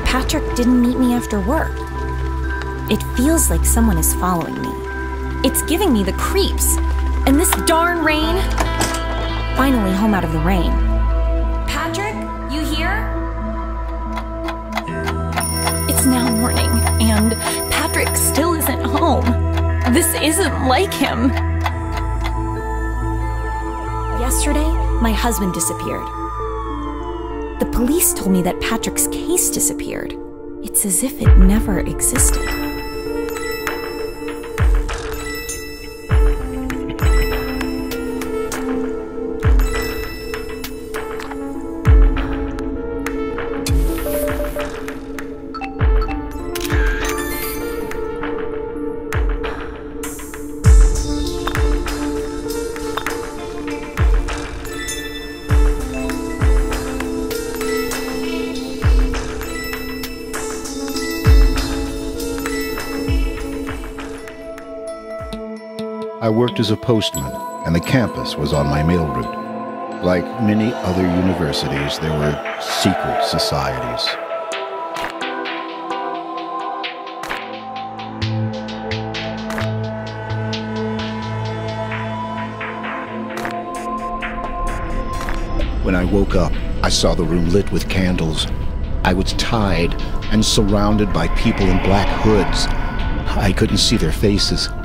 Patrick didn't meet me after work. It feels like someone is following me. It's giving me the creeps. And this darn rain. Finally home out of the rain. Patrick, you here? It's now morning, and Patrick still isn't home. This isn't like him. Yesterday, my husband disappeared. The police told me that Patrick's case disappeared. It's as if it never existed. I worked as a postman, and the campus was on my mail route. Like many other universities, there were secret societies. When I woke up, I saw the room lit with candles. I was tied and surrounded by people in black hoods. I couldn't see their faces.